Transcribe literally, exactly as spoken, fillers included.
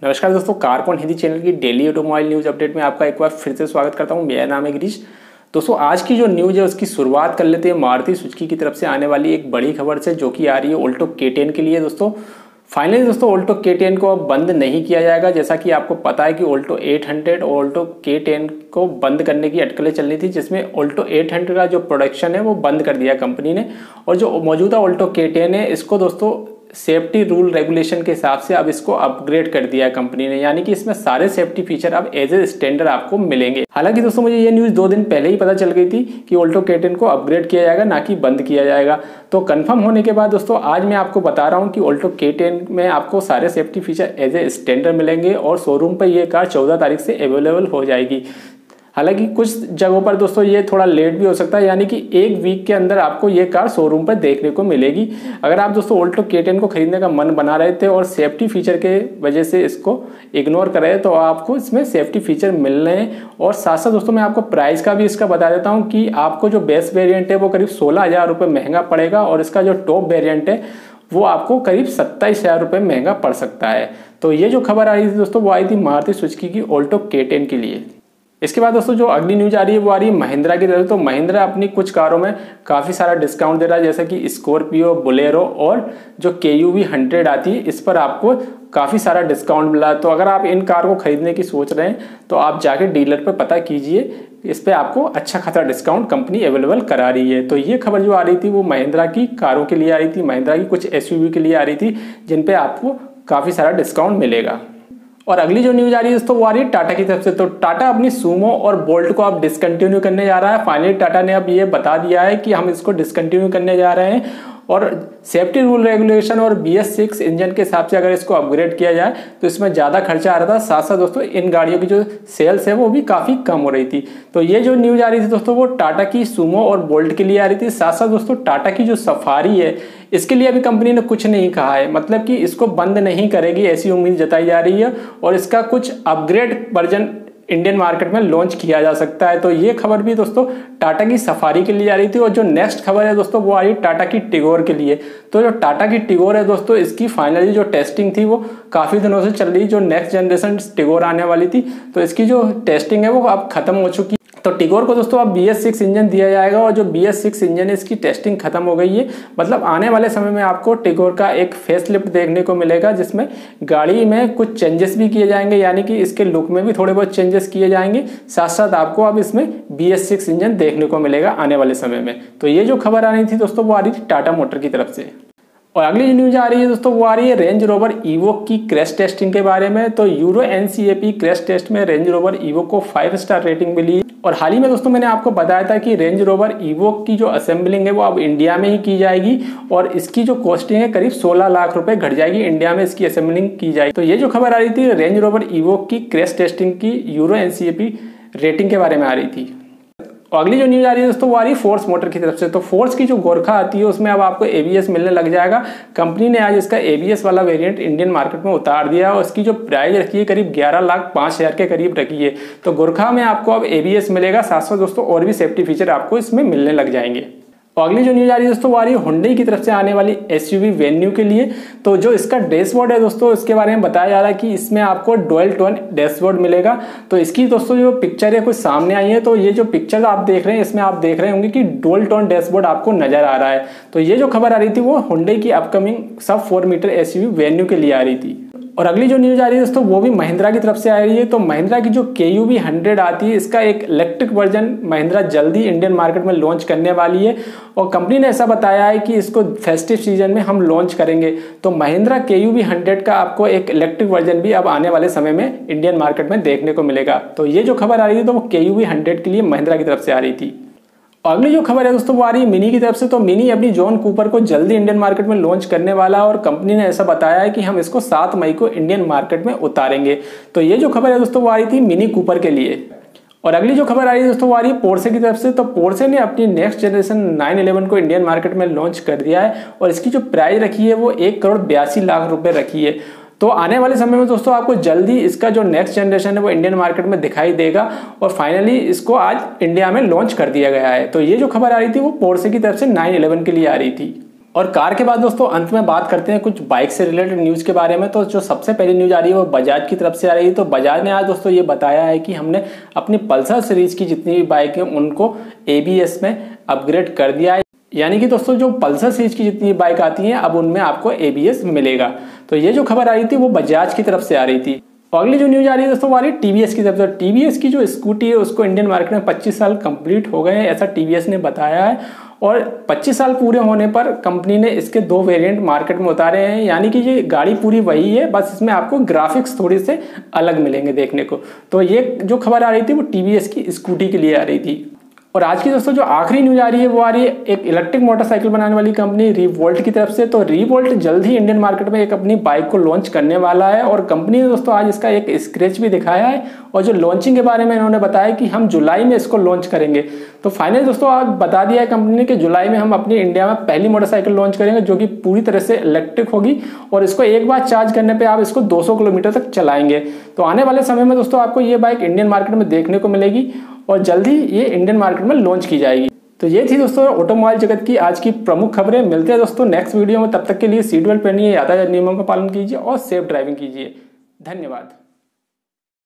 नमस्कार दोस्तों, Carcon Hindi channel की डेली ऑटोमोबाइल न्यूज़ अपडेट में आपका एक बार फिर से स्वागत करता हूं। मेरा नाम है गिरीश। दोस्तों, आज की जो न्यूज़ है उसकी शुरुआत कर लेते हैं मारुति सुजुकी की तरफ से आने वाली एक बड़ी खबर से, जो कि आ रही है ऑल्टो के टेन के लिए। दोस्तों फाइनली दोस्तों ऑल्टो के टेन को अब बंद नहीं किया जाएगा। जैसा कि आपको पता है कि ऑल्टो एट हंड्रेड और ऑल्टो के टेन को बंद करने की अटकलें चल रही थी, जिसमें ऑल्टो एट हंड्रेड का जो प्रोडक्शन है वो बंद कर दिया कंपनी ने, और जो मौजूदा ऑल्टो के टेन है इसको दोस्तों सेफ्टी रूल रेगुलेशन के हिसाब से अब इसको अपग्रेड कर दिया है कंपनी ने, यानी कि इसमें सारे सेफ्टी फीचर अब एज ए स्टैंडर्ड आपको मिलेंगे। हालांकि दोस्तों मुझे ये न्यूज़ दो दिन पहले ही पता चल गई थी कि ऑल्टो के टेन को अपग्रेड किया जाएगा, ना कि बंद किया जाएगा। तो कंफर्म होने के बाद दोस्तों आज मैं आपको बता रहा हूँ कि ऑल्टो के टेन में आपको सारे safety feature as a standard मिलेंगे और शोरूम पर यह कार चौदह तारीख से अवेलेबल हो जाएगी। हालांकि कुछ जगहों पर दोस्तों ये थोड़ा लेट भी हो सकता है, यानी कि एक वीक के अंदर आपको ये कार शोरूम पर देखने को मिलेगी। अगर आप दोस्तों ऑल्टो के टेन को खरीदने का मन बना रहे थे और सेफ्टी फीचर के वजह से इसको इग्नोर कर रहे हैं, तो आपको इसमें सेफ्टी फीचर मिल रहे हैं। और साथ साथ दोस्तों मैं आपको प्राइस का भी इसका बता देता हूँ कि आपको जो बेस वेरियंट है वो करीब सोलह हज़ार रुपये महंगा पड़ेगा, और इसका जो टॉप वेरियंट है वो आपको करीब सत्ताईस हज़ार रुपये महंगा पड़ सकता है। तो ये जो खबर आ रही थी दोस्तों वो आई थी मारुति सुजुकी की ऑल्टो के टेन के लिए। इसके बाद दोस्तों जो अगली न्यूज आ रही है वो आ रही है महिंद्रा की तरफ। तो महिंद्रा अपनी कुछ कारों में काफ़ी सारा डिस्काउंट दे रहा है, जैसे कि स्कॉर्पियो, बोलेरो और जो के यू वी हंड्रेड आती है, इस पर आपको काफ़ी सारा डिस्काउंट मिला। तो अगर आप इन कार को खरीदने की सोच रहे हैं तो आप जाके डीलर पर पता कीजिए, इस पर आपको अच्छा खासा डिस्काउंट कंपनी अवेलेबल करा रही है। तो ये खबर जो आ रही थी वो महिंद्रा की कारों के लिए आ रही थी, महिंद्रा की कुछ एस यू वी के लिए आ रही थी, जिन पे आपको काफ़ी सारा डिस्काउंट मिलेगा। और अगली जो न्यूज आ रही है दोस्तों वो आ रही है टाटा की तरफ से। तो टाटा अपनी सूमो और बोल्ट को अब डिसकंटिन्यू करने जा रहा है। फाइनली टाटा ने अब ये बता दिया है कि हम इसको डिसकंटिन्यू करने जा रहे हैं, और सेफ्टी रूल रेगुलेशन और बी एस सिक्स इंजन के हिसाब से अगर इसको अपग्रेड किया जाए तो इसमें ज़्यादा खर्चा आ रहा था। साथ साथ दोस्तों इन गाड़ियों की जो सेल्स है वो भी काफ़ी कम हो रही थी। तो ये जो न्यूज़ आ रही थी दोस्तों वो टाटा की सूमो और बोल्ट के लिए आ रही थी। साथ साथ दोस्तों टाटा की जो सफारी है इसके लिए अभी कंपनी ने कुछ नहीं कहा है, मतलब कि इसको बंद नहीं करेगी ऐसी उम्मीद जताई जा रही है, और इसका कुछ अपग्रेड वर्जन इंडियन मार्केट में लॉन्च किया जा सकता है। तो ये खबर भी दोस्तों टाटा की सफारी के लिए आ रही थी। और जो नेक्स्ट खबर है दोस्तों वो आ रही है टाटा की टिगोर के लिए। तो जो टाटा की टिगोर है दोस्तों इसकी फाइनली जो टेस्टिंग थी वो काफ़ी दिनों से चल रही, जो नेक्स्ट जनरेशन टिगोर आने वाली थी, तो इसकी जो टेस्टिंग है वो अब खत्म हो चुकी। तो टिगोर को दोस्तों अब बी एस सिक्स इंजन दिया जाएगा, और जो बी एस सिक्स इंजन है इसकी टेस्टिंग खत्म हो गई है। मतलब आने वाले समय में आपको टिगोर का एक फेसलिफ्ट देखने को मिलेगा, जिसमें गाड़ी में कुछ चेंजेस भी किए जाएंगे, यानी कि इसके लुक में भी थोड़े बहुत चेंजेस किए जाएंगे। साथ साथ आपको अब इसमें बी एस सिक्स इंजन देखने को मिलेगा आने वाले समय में। तो ये जो खबर आ रही थी दोस्तों वो आ रही थी टाटा मोटर की तरफ से। और अगली जो न्यूज आ रही है दोस्तों वो आ रही है रेंज रोवर इवोक की क्रैश टेस्टिंग के बारे में। तो Euro N C A P crash test में रेंज रोवर इवोक को फाइव स्टार रेटिंग मिली। और हाल ही में दोस्तों मैंने आपको बताया था कि रेंज रोवर इवोक की जो असेंबलिंग है वो अब इंडिया में ही की जाएगी, और इसकी जो कॉस्टिंग है करीब सोलह लाख रुपए घट जाएगी, इंडिया में इसकी असेंबलिंग की जाएगी। तो ये जो खबर आ रही थी रेंज रोवर इवोक की क्रैश टेस्टिंग की Euro N C A P rating के बारे में आ रही थी। और अगली जो न्यूज आ रही है दोस्तों वो आ रही है फोर्स मोटर की तरफ से। तो फोर्स की जो गोरखा आती है उसमें अब आपको ए बी एस मिलने लग जाएगा। कंपनी ने आज इसका ए बी एस वाला वेरिएंट इंडियन मार्केट में उतार दिया, और इसकी जो प्राइस रखी है करीब ग्यारह लाख पाँच हज़ार के करीब रखी है। तो गोरखा में आपको अब ए बी एस मिलेगा, साथ साथ दोस्तों और भी सेफ्टी फीचर आपको इसमें मिलने लग जाएंगे। और अगली जो न्यूज आ रही है दोस्तों वो आ रही है हुंडई की तरफ से आने वाली एस यू वी वेन्यू के लिए। तो जो इसका डैशबोर्ड है दोस्तों इसके बारे में बताया जा रहा है कि इसमें आपको डुअल टोन डैशबोर्ड मिलेगा। तो इसकी दोस्तों जो पिक्चर है कुछ सामने आई है, तो ये जो पिक्चर आप देख रहे हैं इसमें आप देख रहे होंगे कि डुअल टोन डैशबोर्ड आपको नजर आ रहा है। तो ये जो खबर आ रही थी वो हुंडई की upcoming sub four meter S U V Venue के लिए आ रही थी। और अगली जो न्यूज आ रही है दोस्तों वो भी महिंद्रा की तरफ से आ रही है। तो महिंद्रा की जो के यू वी हंड्रेड आती है इसका एक इलेक्ट्रिक वर्जन महिंद्रा जल्दी इंडियन मार्केट में लॉन्च करने वाली है, और कंपनी ने ऐसा बताया है कि इसको फेस्टिव सीजन में हम लॉन्च करेंगे। तो महिंद्रा के यू वी हंड्रेड का आपको एक इलेक्ट्रिक वर्जन भी अब आने वाले समय में इंडियन मार्केट में देखने को मिलेगा। तो ये जो खबर आ रही है तो वो के यू वी हंड्रेड के लिए महिंद्रा की तरफ से आ रही थी। अगली जो खबर है दोस्तों वो आ रही है मिनी की तरफ से। तो मिनी अपनी जॉन कूपर को जल्दी इंडियन मार्केट में लॉन्च करने वाला है, और कंपनी ने ऐसा बताया है कि हम इसको सात मई को इंडियन मार्केट में उतारेंगे। तो ये जो खबर है दोस्तों वो आ रही थी मिनी कूपर के लिए। और अगली जो खबर आ रही है दोस्तों वो आ रही है पोर्शे की तरफ से। तो पोर्शे ने अपनी नेक्स्ट जनरेशन नाइन इलेवन को इंडियन मार्केट में लॉन्च कर दिया है, और इसकी जो प्राइस रखी है वो एक करोड़ बयासी लाख रुपए रखी है। तो आने वाले समय में दोस्तों आपको जल्दी इसका जो नेक्स्ट जनरेशन है वो इंडियन मार्केट में दिखाई देगा, और फाइनली इसको आज इंडिया में लॉन्च कर दिया गया है। तो ये जो खबर आ रही थी वो पोर्शे की तरफ से नाइन इलेवन के लिए आ रही थी। और कार के बाद दोस्तों अंत में बात करते हैं कुछ बाइक से रिलेटेड न्यूज़ के बारे में। तो जो सबसे पहली न्यूज़ आ रही है वो बजाज की तरफ से आ रही है। तो बजाज ने आज दोस्तों ये बताया है कि हमने अपनी पल्सर सीरीज़ की जितनी भी बाइक है उनको ए बी एस में अपग्रेड कर दिया है। यानी कि दोस्तों जो पल्सर सीरीज की जितनी बाइक आती हैं अब उनमें आपको ए बी एस मिलेगा। तो ये जो खबर आ रही थी वो बजाज की तरफ से आ रही थी। और अगली जो न्यूज़ आ रही है दोस्तों वो आ रही है टी वी एस की तरफ से। टी वी एस की जो स्कूटी है उसको इंडियन मार्केट में पच्चीस साल कंप्लीट हो गए हैं, ऐसा टी वी एस ने बताया है। और पच्चीस साल पूरे होने पर कंपनी ने इसके दो वेरिएंट मार्केट में उतारे हैं। यानी कि ये गाड़ी पूरी वही है, बस इसमें आपको ग्राफिक्स थोड़ी से अलग मिलेंगे देखने को। तो ये जो खबर आ रही थी वो टी वी एस की स्कूटी के लिए आ रही थी। और आज की दोस्तों जो आखिरी न्यूज़ आ रही है वो आ रही है एक इलेक्ट्रिक मोटरसाइकिल बनाने वाली कंपनी रिवोल्ट की तरफ से। तो रिवोल्ट जल्द ही इंडियन मार्केट में एक अपनी बाइक को लॉन्च करने वाला है और कंपनी ने दोस्तों आज इसका एक स्क्रैच भी दिखाया है। और जो लॉन्चिंग के बारे में इन्होंने बताया कि हम जुलाई में इसको लॉन्च करेंगे। तो फाइनली दोस्तों आज बता दिया है कंपनी ने कि जुलाई में हम अपनी इंडिया में पहली मोटरसाइकिल लॉन्च करेंगे जो कि पूरी तरह से इलेक्ट्रिक होगी और इसको एक बार चार्ज करने पे आप इसको दो सौ किलोमीटर तक चलाएंगे। तो आने वाले समय में दोस्तों आपको ये बाइक इंडियन मार्केट में देखने को मिलेगी और जल्द ही ये इंडियन मार्केट में लॉन्च की जाएगी। तो ये थी दोस्तों ऑटोमोबाइल जगत की आज की प्रमुख खबरें। मिलते हैं दोस्तों नेक्स्ट वीडियो में, तब तक के लिए सीट बेल्ट पहनिए, यातायात नियमों का पालन कीजिए और सेफ ड्राइविंग कीजिए। धन्यवाद।